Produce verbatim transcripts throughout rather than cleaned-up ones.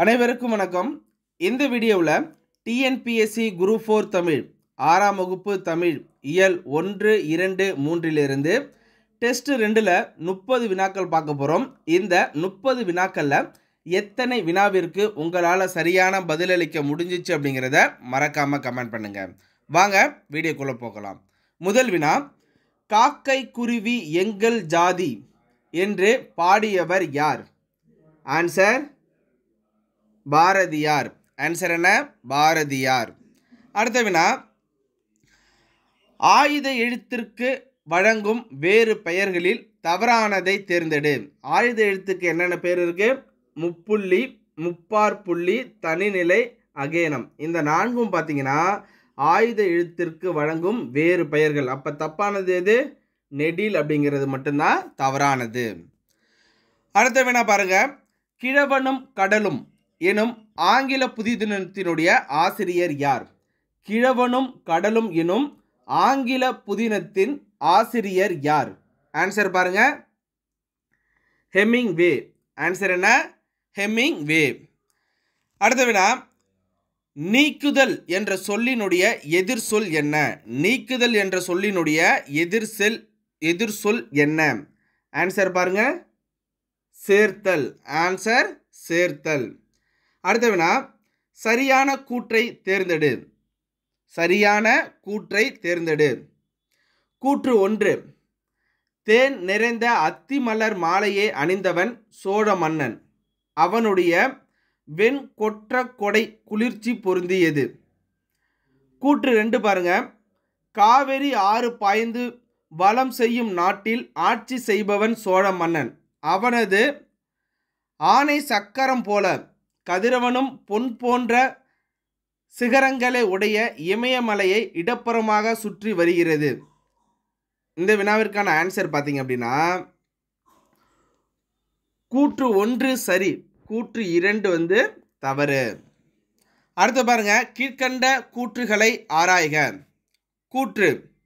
அனைவருக்கும் வணக்கம். இந்த வீடியோவில் டிஎன்பிஎஸ்சி குரூப் ஃபோர் தமிழ் ஆறாம் வகுப்பு தமிழ் இயல் ஒன்று இரண்டு மூன்றிலிருந்து டெஸ்ட் ரெண்டில் முப்பது வினாக்கள் பார்க்க போகிறோம். இந்த முப்பது வினாக்களில் எத்தனை வினாவிற்கு உங்களால் சரியான பதிலளிக்க முடிஞ்சிச்சு அப்படிங்கிறத மறக்காமல் கமெண்ட் பண்ணுங்கள். வாங்க வீடியோக்குள்ளே போகலாம். முதல் வினா, காக்கை குருவி எங்கள் ஜாதி என்று பாடியவர் யார்? ஆன்சர் பாரதியார். ஆன்சர் என்ன? பாரதியார். அடுத்த வினா, ஆயுத எழுத்திற்கு வழங்கும் வேறு பெயர்களில் தவறானதை தேர்ந்தெடு. ஆயுத எழுத்துக்கு என்னென்ன பேர் இருக்கு? முப்புள்ளி, முப்பார் புள்ளி, தனிநிலை, அகேனம். இந்த நான்கும் பார்த்தீங்கன்னா ஆயுத எழுத்திற்கு வழங்கும் வேறு பெயர்கள். அப்போ தப்பானது எது? நெடில் அப்படிங்கிறது மட்டும்தான் தவறானது. அடுத்த வினா பாருங்க, கிழவனும் கடலும் எனும் ஆங்கில புதினத்தினுடைய ஆசிரியர் யார்? கிழவனும் கடலும் எனும் ஆங்கில புதினத்தின் ஆசிரியர் யார்? ஆன்சர் பாருங்க, ஹெமிங்வே. ஆன்சர் என்ன? ஹெமிங்வே. அடுத்த வினா, நீக்குதல் என்ற சொல்லினுடைய எதிர் சொல் என்ன? நீக்குதல் என்ற சொல்லினுடைய எதிர் சொல் எதிர் சொல் என்ன? ஆன்சர் பாருங்க, சேர்த்தல். ஆன்சர் சேர்த்தல். அடுத்த வினா, சரியான கூற்றை தேர்ந்தெடு. சரியான கூற்றை தேர்ந்தெடு. கூற்று ஒன்று, தேன் நிறைந்த அத்தி மலர் மாலையை அணிந்தவன் சோழ மன்னன். அவனுடைய வெண் கொற்ற கொடை குளிர்ச்சி பொருந்தியது. கூற்று ரெண்டு பாருங்க, காவிரி ஆறு பாய்ந்து வளம் செய்யும் நாட்டில் ஆட்சி செய்பவன் சோழ மன்னன். அவனது ஆணை சக்கரம் போல கதிரவனும் பொன் போன்ற சிகரங்களை உடைய இமயமலையை இடப்புறமாக சுற்றி வருகிறது. இந்த வினாவிற்கான ஆன்சர் பார்த்தீங்க அப்படின்னா கூற்று ஒன்று சரி, கூற்று இரண்டு வந்து தவறு. அடுத்து பாருங்க, கீழ்கண்ட கூற்றுகளை ஆராய்க. கூற்று,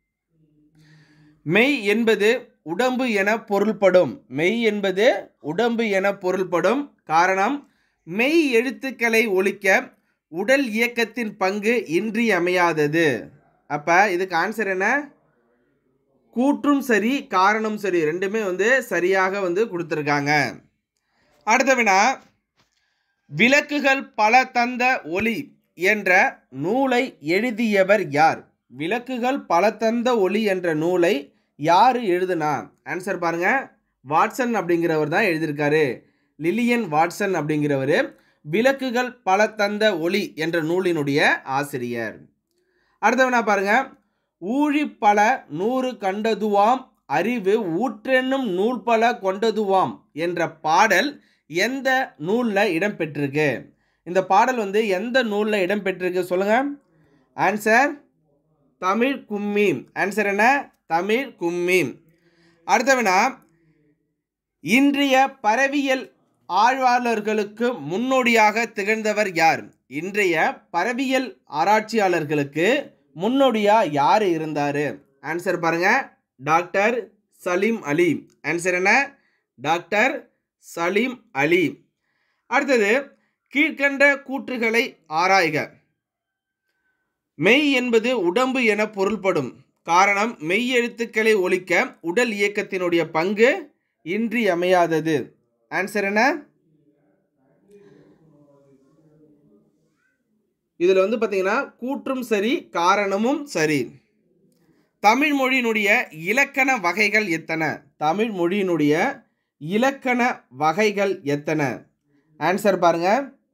மெய் என்பது உடம்பு என பொருள்படும். மெய் என்பது உடம்பு என பொருள்படும். காரணம், மெய் எழுத்துக்களை ஒலிக்க உடல் இயக்கத்தின் பங்கு இன்றியமையாதது. அப்போ இதுக்கு ஆன்சர் என்ன? கூற்றும் சரி, காரணம் சரி, ரெண்டுமே வந்து சரியாக வந்து கொடுத்துருக்காங்க. அடுத்த வினா, விளக்குகள் பல தந்த ஒளி என்ற நூலை எழுதியவர் யார்? விளக்குகள் பல தந்த ஒளி என்ற நூலை யார் எழுதுனா? ஆன்சர் பாருங்க, வாட்சன் அப்படிங்கிறவர் தான் எழுதியிருக்காரு. லிலியன் வாட்சன் அப்படிங்கிறவர் விளக்குகள் பல தந்த ஒளி என்ற நூலினுடைய ஆசிரியர். அடுத்தவனா பாருங்க, ஊழி பல நூறு கண்டதுவாம் அறிவு ஊற்றென்னும் நூல் பல கொண்டதுவாம் என்ற பாடல் எந்த நூலில் இடம்பெற்றிருக்கு? இந்த பாடல் வந்து எந்த நூலில் இடம்பெற்றிருக்கு சொல்லுங்க. ஆன்சர் தமிழ் கும்மி. ஆன்சர் என்ன? தமிழ் கும்மி. அடுத்தவனா, இன்றைய பறவியல் ஆய்வாளர்களுக்கு முன்னோடியாக திகழ்ந்தவர் யார்? இன்றைய பறவியல் ஆராய்ச்சியாளர்களுக்கு முன்னோடியா யார் இருந்தார்? ஆன்சர் பாருங்க, டாக்டர் சலீம் அலி. ஆன்சர் என்ன? டாக்டர் சலீம் அலி. அடுத்தது, கீழ்கண்ட கூற்றுகளை ஆராய்க. மெய் என்பது உடம்பு என பொருள்படும். காரணம், மெய் எழுத்துக்களை ஒலிக்க உடல் இயக்கத்தினுடைய பங்கு இன்றியமையாதது. ஆன்சர் என்ன? இதில் வந்து பார்த்தீங்கன்னா கூற்றும் சரி, காரணமும் சரி. தமிழ் மொழியினுடைய இலக்கண வகைகள் எத்தனை? தமிழ் மொழியினுடைய இலக்கண வகைகள் எத்தனை? ஆன்சர் பாருங்க,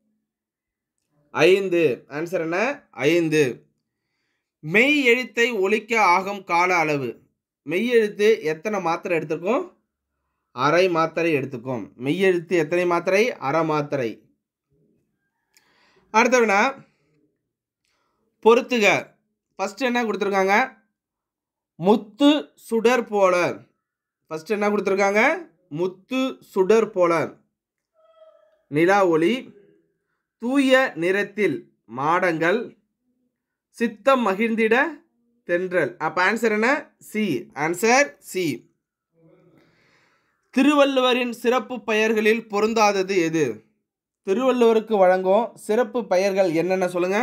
ஐந்து. ஆன்சர் என்ன? ஐந்து. மெய் எழுத்தை ஒலிக்க ஆகும் கால அளவு. மெய் எழுத்து எத்தனை மாத்திரை எடுத்துக்கும்? அரை மாத்திரை எடுத்துக்கும். மெய் எழுத்து எத்தனை மாத்திரை? அரை மாத்திரை. அடுத்தவனா, பொறுத்துக. ஃபர்ஸ்ட் என்ன கொடுத்துருக்காங்க? முத்து சுடர் போல. ஃபர்ஸ்ட் என்ன கொடுத்துருக்காங்க? முத்து சுடர் போல. நிலா ஒளி, தூய நிறத்தில் மாடங்கள், சித்தம் மகிழ்ந்திட தென்றல். அப்ப ஆன்சர் என்ன? சி. Answer C. திருவள்ளுவரின் சிறப்பு பெயர்களில் பொருந்தாதது எது? திருவள்ளுவருக்கு வழங்கும் சிறப்பு பெயர்கள் என்னென்ன சொல்லுங்க?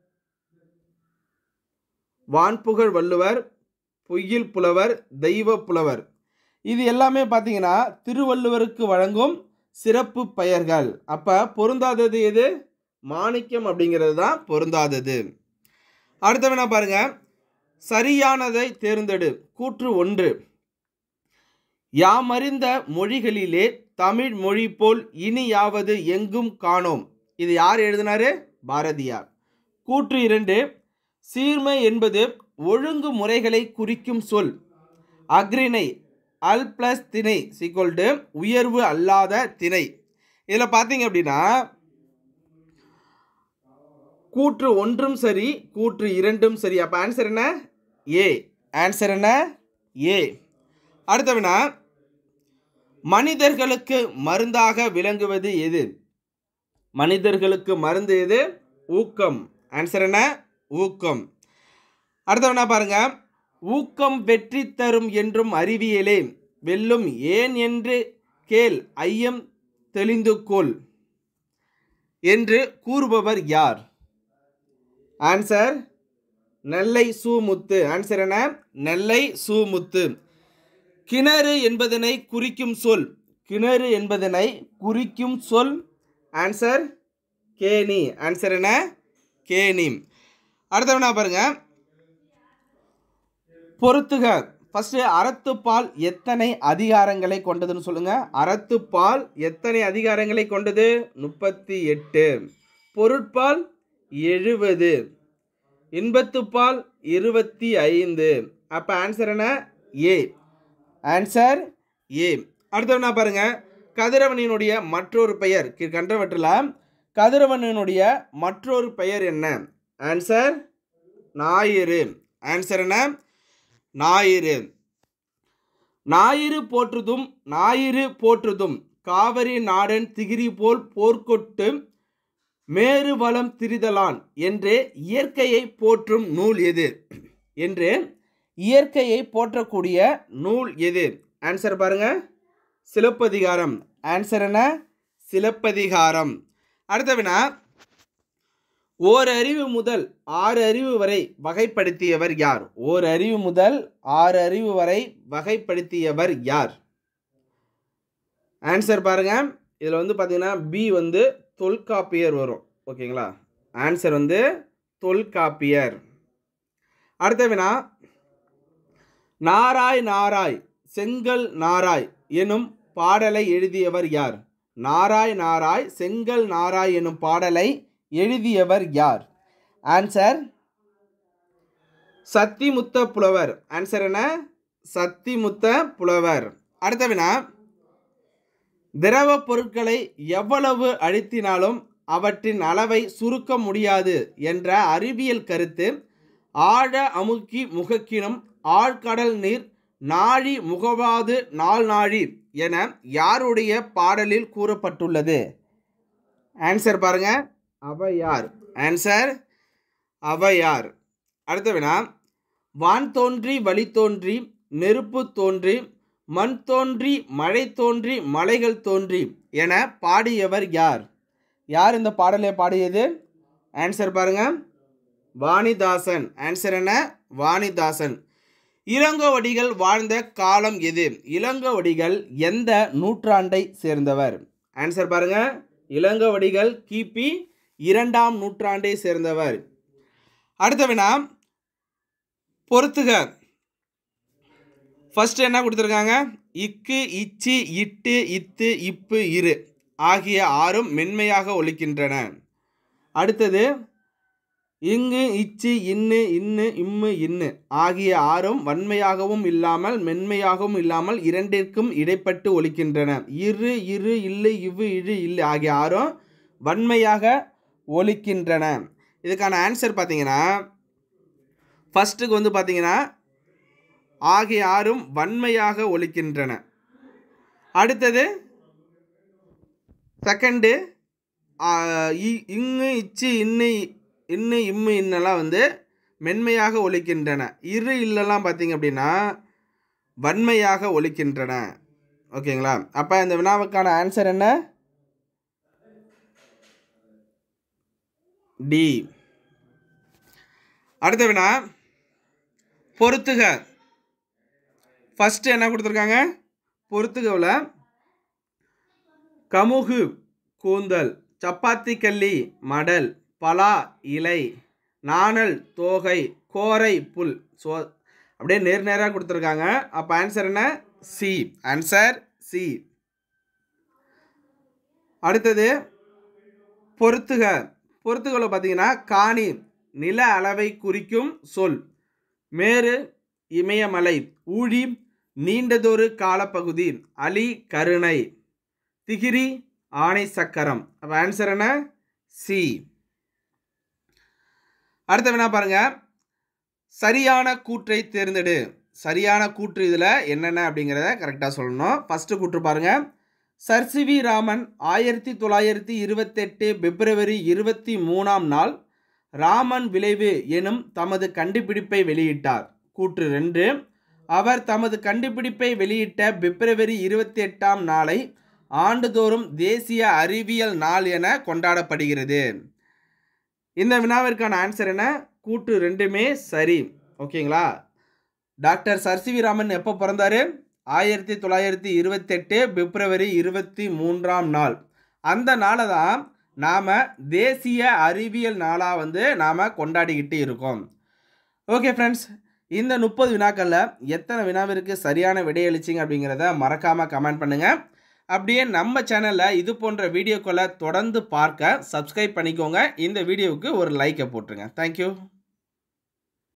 வான்புகழ் வள்ளுவர், பொய்யில் புலவர், தெய்வ புலவர். இது எல்லாமே பார்த்தீங்கன்னா திருவள்ளுவருக்கு வழங்கும் சிறப்பு பெயர்கள். அப்போ பொருந்தாதது எது? மாணிக்கம் அப்படிங்கிறது தான் பொருந்தாதது. அடுத்தவனா பாருங்க, சரியானதை தேர்ந்தெடு. கூற்று ஒன்று, யாமறிந்த மொழிகளிலே தமிழ் மொழி போல் இனியாவது எங்கும் காணோம். இது யார் எழுதினாரு? பாரதியார். கூற்று இரண்டு, சீர்மை என்பது ஒழுங்கு முறைகளை குறிக்கும் சொல். அக்ரிணை அல் பிளஸ் திணை சீக்வல் டு உயர்வு அல்லாத திணை. இதில் பார்த்தீங்க அப்படின்னா கூற்று ஒன்றும் சரி, கூற்று இரண்டும் சரி. அப்போ ஆன்சர் என்ன? ஏ. ஆன்சர் என்ன? ஏ. அடுத்தவனா, மனிதர்களுக்கு மருந்தாக விளங்குவது எது? மனிதர்களுக்கு மருந்து எது? ஊக்கம். ஆன்சர் என்ன? ஊக்கம். அடுத்தவனா பாருங்க, ஊக்கம் வெற்றி தரும் என்றும் அறிவியலே வெல்லும் ஏன் என்று கேள் ஐயம் தெளிந்து கொள் என்று கூறுபவர் யார்? ஆன்சர் நெல்லை சூமுத்து. ஆன்சர் என்ன? நெல்லை சூமுத்து. கிணறு என்பதனை குறிக்கும் சொல். கிணறு என்பதனை குறிக்கும் சொல். ஆன்சர் கேணி. ஆன்சர் என்ன? கேணி. அடுத்தவனா பாருங்க, பொறுத்துக. ஃபர்ஸ்ட், அறத்துப்பால் எத்தனை அதிகாரங்களை கொண்டதுன்னு சொல்லுங்க. அறத்துப்பால் எத்தனை அதிகாரங்களை கொண்டது? முப்பத்தி எட்டு. பொருட்பால் எழுபது. இன்பத்துப்பால் இருபத்தி ஐந்து. அப்போ ஆன்சர் என்ன? ஏ. Answer A. அடுத்தவனா பாருங்க, கதிரவனினுடைய மற்றொரு பெயர் கன்றவற்றில் கதிரவனினுடைய மற்றொரு பெயர் என்ன? ஆன்சர் ஞாயிறு. ஆன்சர் என்ன? ஞாயிறு. ஞாயிறு போற்றுதும் ஞாயிறு போற்றுதும் காவிரி நாடன் திகிரி போல் போர்க்கொட்டு மேறு வளம் திரிதலான் என்று இயற்கையை போற்றும் நூல் எது? என்று இயற்கையை போற்றக்கூடிய நூல் எது? ஆன்சர் பாருங்க, சிலப்பதிகாரம். ஆன்சர் என்ன? சிலப்பதிகாரம். அடுத்தவினா, ஓர் அறிவு முதல் ஆறு அறிவு வரை வகைப்படுத்தியவர் யார்? ஓர் அறிவு முதல் ஆறு அறிவு வரை வகைப்படுத்தியவர் யார்? ஆன்சர் பாருங்க, இதில் வந்து பார்த்தீங்கன்னா பி வந்து தொல்காப்பியர் வரும். ஓகேங்களா? ஆன்சர் வந்து தொல்காப்பியர். அடுத்த வினா, நாராய் நாராய் செங்கல் நாராய் எனும் பாடலை எழுதியவர் யார்? நாராய் நாராய் செங்கல் நாராய் எனும் பாடலை எழுதியவர் யார்? ஆன்சர் சத்திமுத்த புலவர். ஆன்சர் என்ன? சத்திமுத்த புலவர். அடுத்த வினா, திரவ பொருட்களை எவ்வளவு அழுத்தினாலும் அவற்றின் அளவை சுருக்க முடியாது என்ற அறிவியல் கருத்து ஆழ அமுக்கி முகக்கினும் ஆழ்கடல் நீர் நாழி முகவாது நாள் நாழி என யாருடைய பாடலில் கூறப்பட்டுள்ளது? ஆன்சர் பாருங்க, அவையார். ஆன்சர் அவையார். அடுத்த வினா, வான் தோன்றி வழி தோன்றி நெருப்பு தோன்றி மண் தோன்றி மழை தோன்றி மலைகள் தோன்றி என பாடியவர் யார்? யார் இந்த பாடலை பாடியது? ஆன்சர் பாருங்க, வாணிதாசன். ஆன்சர் என்ன? வாணிதாசன். இளங்கோவடிகள் வாழ்ந்த காலம் எது? இளங்கோவடிகள் எந்த நூற்றாண்டை சேர்ந்தவர்? ஆன்சர் பாருங்க, இளங்கோவடிகள் கிபி இரண்டாம் நூற்றாண்டை சேர்ந்தவர். அடுத்த வினா, பொறுத்துக. ஃபர்ஸ்ட் என்ன கொடுத்துருக்காங்க? இக்கு இச்சி இட்டு இத்து இப்பு இரு ஆகிய ஆறும் மென்மையாக ஒலிக்கின்றன. அடுத்தது இங்கு இச்சு இன்னு இன்னு இம்மு இன்னு ஆகிய ஆறும் வன்மையாகவும் இல்லாமல் மென்மையாகவும் இல்லாமல் இரண்டிற்கும் இடைப்பட்டு ஒலிக்கின்றன. இரு இரு இல்லு இவ்வு இழு இல்லை ஆகிய ஆறும் வன்மையாக ஒலிக்கின்றன. இதுக்கான ஆன்சர் பார்த்தீங்கன்னா ஃபர்ஸ்ட்டுக்கு வந்து பார்த்தீங்கன்னா ஆகிய ஆறும் வன்மையாக ஒலிக்கின்றன. அடுத்தது செகண்டு இங்கு இச்சு இன்னு இன்னு இம்மு இன்னெல்லாம் வந்து மென்மையாக ஒலிக்கின்றன. இரு இல்லெல்லாம் பார்த்தீங்க அப்படின்னா வன்மையாக ஒலிக்கின்றன. ஓகேங்களா? அப்போ இந்த வினாவுக்கான ஆன்சர் என்ன? டி. அடுத்த வினா, பொறுத்துக. ஃபர்ஸ்ட் என்ன கொடுத்துருக்காங்க? பொறுத்துகவில் கமுகு கூந்தல், சப்பாத்தி கள்ளி மடல், பலா இலை, நாணல் தோகை, கோரை புல். ஸோ அப்படியே நேர் நேராக கொடுத்துருக்காங்க. அப்போ ஆன்சர் என்ன? சி. Answer C. அடுத்தது பொறுத்துக. பொறுத்துகளை பார்த்தீங்கன்னா காணி நில அளவை குறிக்கும் சொல், மேரு இமயமலை, ஊழி நீண்டதொரு காலப்பகுதி, அலி கருணை, திகிரி ஆணை சக்கரம். அப்போ ஆன்சர் என்ன? சி. அடுத்த வினா பாருங்க, சரியான கூற்றை தேர்ந்தெடு. சரியான கூற்று இதில் என்னென்ன அப்படிங்கிறத கரெக்டாக சொல்லணும். ஃபஸ்ட்டு கூற்று பாருங்க, சர் சி வி ராமன் ஆயிரத்தி தொள்ளாயிரத்தி இருபத்தெட்டு பிப்ரவரி இருபத்தி மூணாம் நாள் ராமன் விளைவு எனும் தமது கண்டுபிடிப்பை வெளியிட்டார். கூற்று ரெண்டு, அவர் தமது கண்டுபிடிப்பை வெளியிட்ட பிப்ரவரி இருபத்தி எட்டாம் நாளை ஆண்டுதோறும் தேசிய அறிவியல் நாள் என கொண்டாடப்படுகிறது. இந்த வினாவிற்கான ஆன்சர் என்ன? கூற்று ரெண்டுமே சரி. ஓகேங்களா? Doctor sir C V Raman எப்போ பிறந்தாரு? ஆயிரத்தி தொள்ளாயிரத்தி இருபத்தெட்டு பிப்ரவரி இருபத்தி மூன்றாம் நாள். அந்த நாளை தான் நாம் தேசிய அறிவியல் நாளாக வந்து நாம் கொண்டாடிக்கிட்டு இருக்கோம். ஓகே ஃப்ரெண்ட்ஸ், இந்த முப்பது வினாக்களில் எத்தனை வினாவிற்கு சரியான விடையளிச்சிங்க அப்படிங்கிறத மறக்காமல் கமெண்ட் பண்ணுங்கள். அப்படியே நம்ம சேனலில் இது போன்ற வீடியோக்களை தொடர்ந்து பார்க்க சப்ஸ்கிரைப் பண்ணிக்கோங்க. இந்த வீடியோவுக்கு ஒரு லைக்கை போட்டுருங்க. தேங்க்யூ.